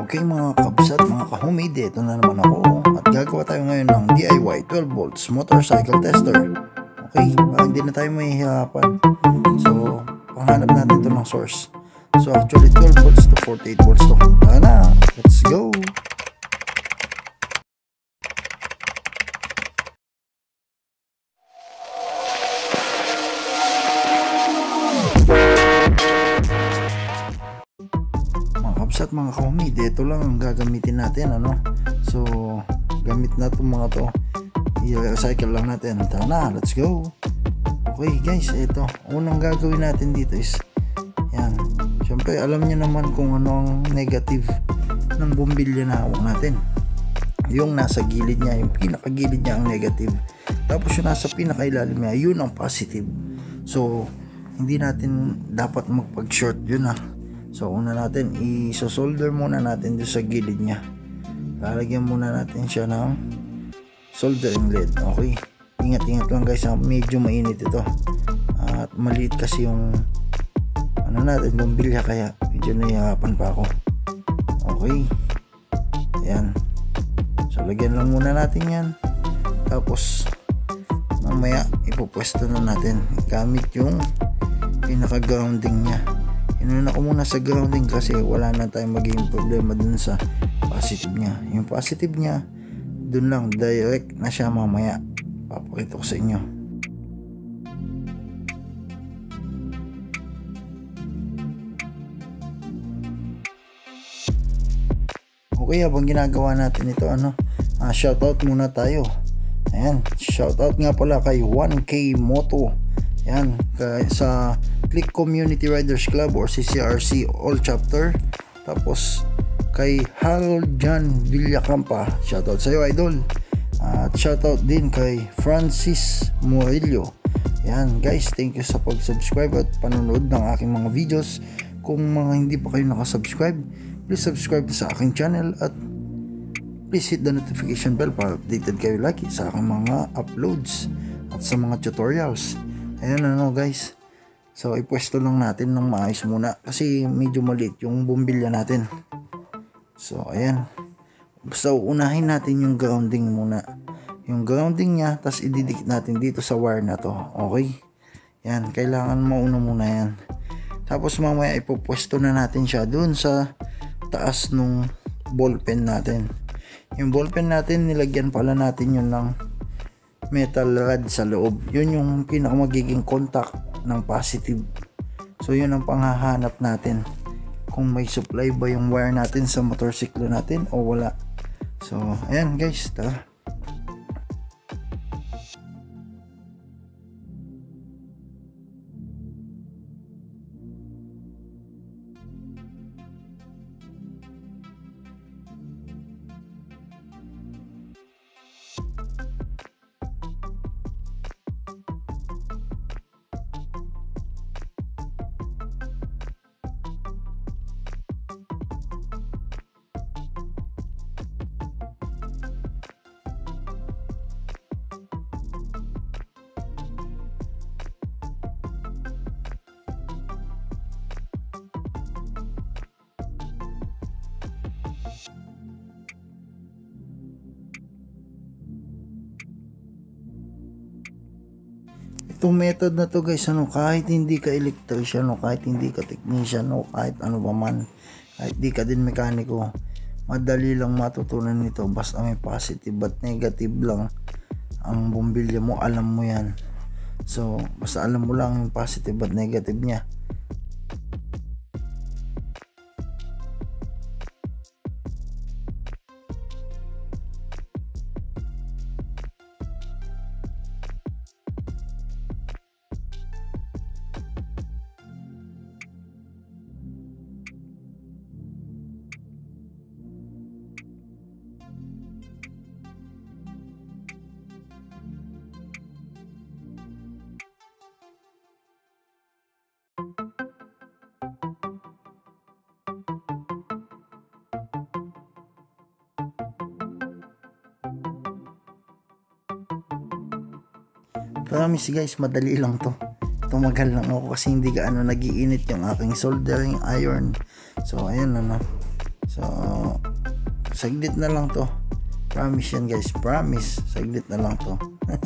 Okay mga kabsat, mga ka-homemade, ito na naman ako at gagawa tayo ngayon ng DIY 12 volts motorcycle tester. Okay, hindi na tayo mahihirapan. So, panghanap natin ito ng source. So actually 12 volts to 48 volts to. Tara na, let's go! At mga ka-homemade, ito lang ang gagamitin natin, so gamit na itong mga to, i-recycle lang natin. Tara na, let's go. Okay guys, ito unang gagawin natin dito is yan, syempre alam niyo naman kung ano ang negative ng bumbilya na hawak natin. Yung nasa gilid niya, yung pinakagilid niya ang negative, tapos yung nasa pinakailalim niya, yun ang positive. So hindi natin dapat magpag-short yun. So una natin, iso-solder muna natin doon sa gilid niya. Lalagyan muna natin siya ng soldering lead. Okay, ingat-ingat lang guys, medyo mainit ito at maliit kasi yung natin, bumbilya, kaya medyo nahihirapan pa ako. Okay, ayan, so lagyan lang muna natin yan, tapos mamaya ipupwesto na natin gamit yung pinaka-grounding niya. Inuna ko muna sa grounding kasi wala na tayong magiging problema dun sa positive niya. Yung positive niya, dun lang, direct na siya mamaya. Papakita ko sa inyo. Okay, habang ginagawa natin ito, shoutout muna tayo. Ayan, shoutout nga pala kay 1K Moto. Yan, sa Click Community Riders Club or CCRC All Chapter. Tapos kay Harold John Villacampa, shoutout sa iyo idol. At shoutout din kay Francis Murillo. Yan guys, thank you sa pag-subscribe at panonood ng aking mga videos. Kung mga hindi pa kayo nakasubscribe, please subscribe sa aking channel at please hit the notification bell para updated kayo lagi sa aking mga uploads at sa mga tutorials. Ayan guys, so ipwesto lang natin ng maayos muna kasi medyo maliit yung bumbilya natin. So ayan, basta unahin natin yung grounding muna, yung grounding nya, tapos ididikit natin dito sa wire na to. Okay, yan, kailangan mauna muna yan. Tapos mamaya ipupwesto na natin siya dun sa taas nung ballpen natin. Yung ballpen natin, nilagyan pala natin yun ng metal rod sa loob. Yun yung pinaka magiging contact ng positive. So yun ang panghahanap natin kung may supply ba yung wire natin sa motorsiklo natin o wala. So ayan guys, tara. Itong method na to guys, kahit hindi ka electrician o kahit hindi ka technician o kahit ano pa man, kahit di ka din mekaniko, madali lang matutunan nito. Basta may positive at negative lang ang bumbilya mo, alam mo yan. So basta alam mo lang yung positive at negative nya. Promise guys, madali lang to. Tumagal lang ako kasi hindi gaano nagiinit yung aking soldering iron. So ayan So saglit na lang to, promise yan guys, promise, saglit na lang to.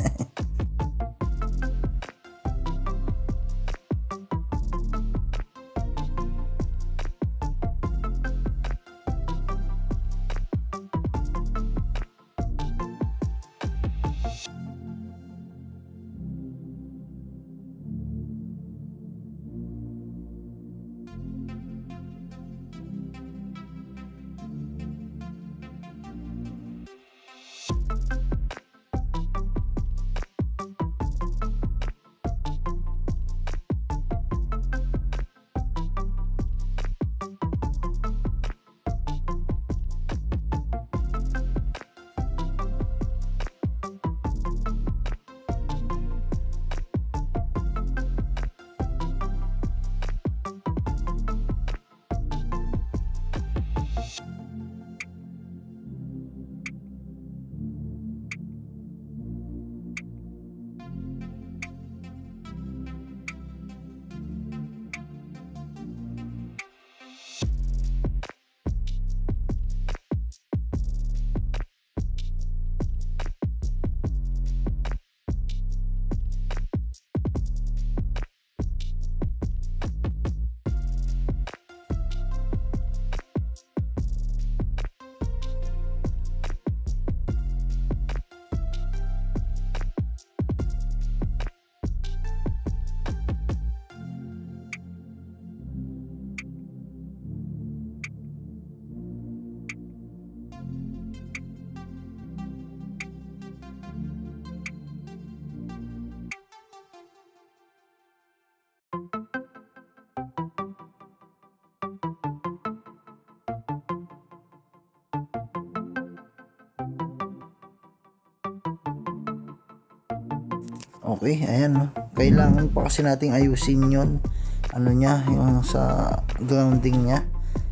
Okay, ayan no. Kailangan pa kasi nating ayusin yon. Ano niya, yung sa grounding niya.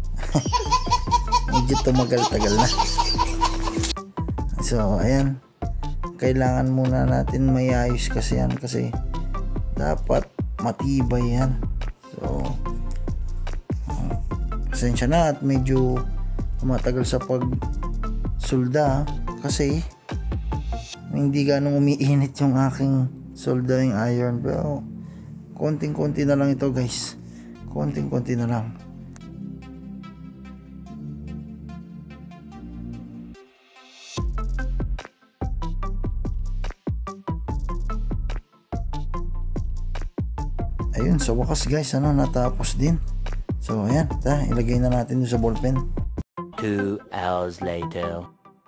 Medyo tumagal-tagal na. So, ayan. Kailangan muna natin mayayos kasi yan kasi dapat matibay yan. So, pasensya na at medyo tumatagal sa pag-sulda kasi hindi ganong umiinit yung aking soldering iron, pero konting-konti na lang ito guys, konting-konti na lang. Ayun, sa wakas guys, natapos din. So ayan, ilagay na natin sa ballpen. 2 hours later.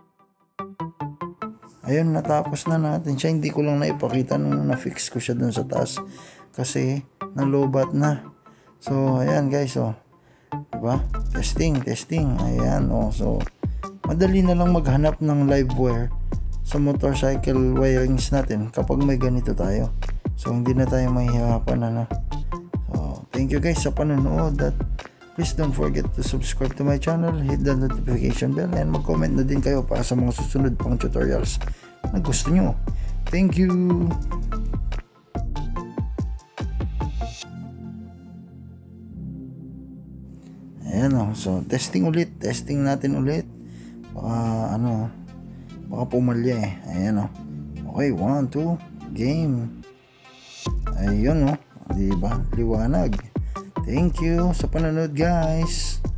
Ayun, natapos na natin siya. Hindi ko lang naipakita nung na-fix ko siya dun sa taas kasi nalobat na. So ayan guys, diba? Testing. Ayan, so madali na lang maghanap ng live wire sa motorcycle wirings natin kapag may ganito tayo. So hindi na tayo mahihirapan. So thank you guys sa panonood at please don't forget to subscribe to my channel, hit the notification bell, and mag-comment na din kayo para sa mga susunod pang tutorials na gusto nyo. Thank you! Ayan so testing natin ulit. Baka pumalya Ayan Okay, 1, 2, game. Ayun diba? Liwanag. Thank you sa panonood guys.